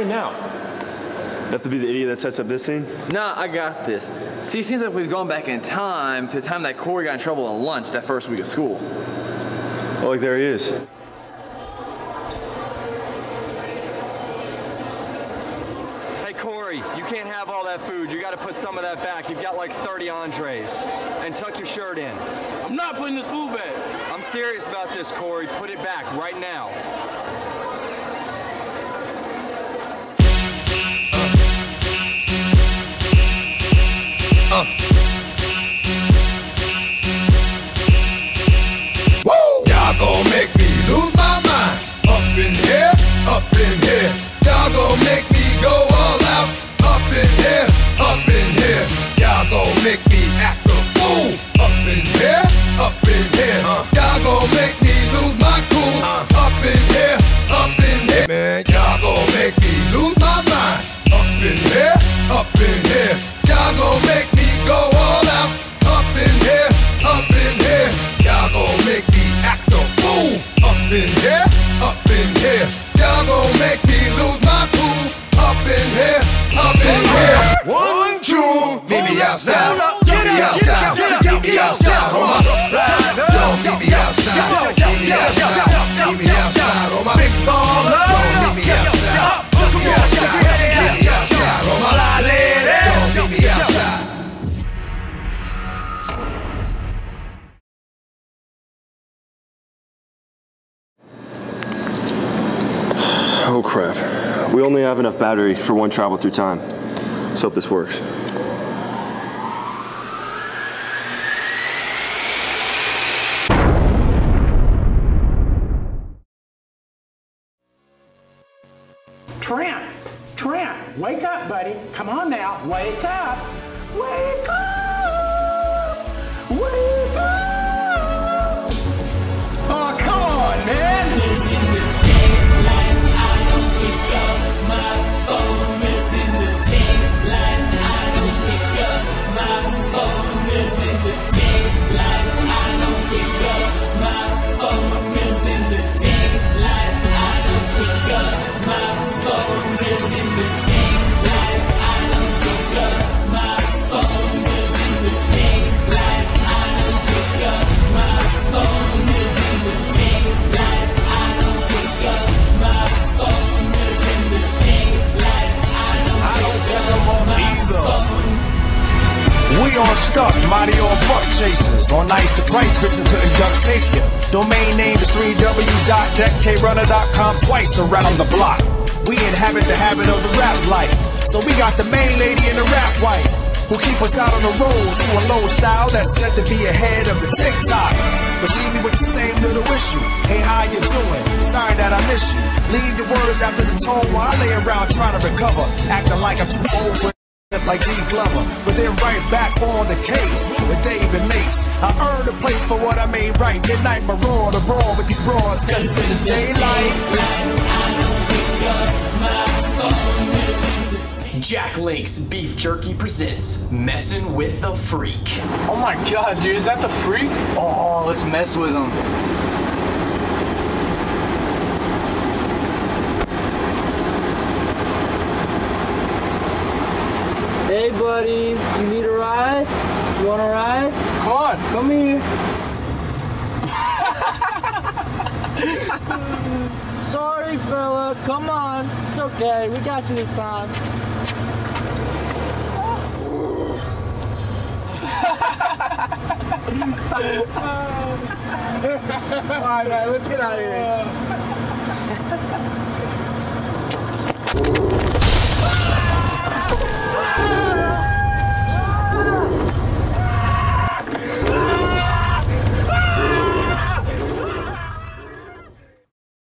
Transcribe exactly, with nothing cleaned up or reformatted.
doing now? You have to be the idiot that sets up this scene? Nah, I got this. See, it seems like we've gone back in time to the time that Corey got in trouble on lunch that first week of school. Oh, like there he is. Hey, Corey, you can't have all that food. You gotta put some of that back. You've got like thirty entrees. And tuck your shirt in. I'm not putting this food back. I'm serious about this, Corey. Put it back right now. Uh. Woo! Y'all gon' make me lose my mind. Up in here, up in here. Y'all gon' make me go all out. Up in here, up in here. Y'all gon' make me act a fool. Up in here, up in here. Uh. Y'all gon' make me lose my cool. Uh. Up in here, up in here. Man, y'all gon' make me lose my mind. Up in here, up in here. Y'all gon' make me go all out. Up in here, up in here. Y'all gon' make me act a fool. Up in here, up in here. Y'all gon' make me lose my cool. Up in here, up in here. One, two, meet me outside. Meet me outside. Meet me outside on my ride. Yo, meet me outside. Meet me outside. Meet me outside on my big ball. Yo, meet me outside. Meet me outside. Meet me outside on my fly lady. Yo, meet me outside. Oh crap. We only have enough battery for one travel through time. Let's hope this works. Trent, Trent, wake up, buddy. Come on now, wake up. Wake up. Wake up. Oh, come on, man. We on stuck, mighty on buck chasers. On ice, the price person couldn't duct tape you. Domain name is three w dot deck k runner dot com, twice around the block. We inhabit the habit of the rap life, so we got the main lady and the rap wife, who keep us out on the road to a low style that's said to be ahead of the TikTok. But leave me with the same little issue. Hey, how you doing? Sorry that I miss you. Leave your words after the tone while I lay around trying to recover, acting like I'm too old for like D. Glover, but then right back on the case with Dave and Mace. I earned a place for what I made right. Midnight Marauder to brawl with these broads, cause in the daylight Jack Lake's Beef Jerky presents Messin' with the Freak. Oh my god, dude, is that the Freak? Oh, let's mess with him. Hey buddy, you need a ride? You want a ride? Come on, come here. Sorry fella, come on. It's okay, we got you this time. Alright man, let's get out of here.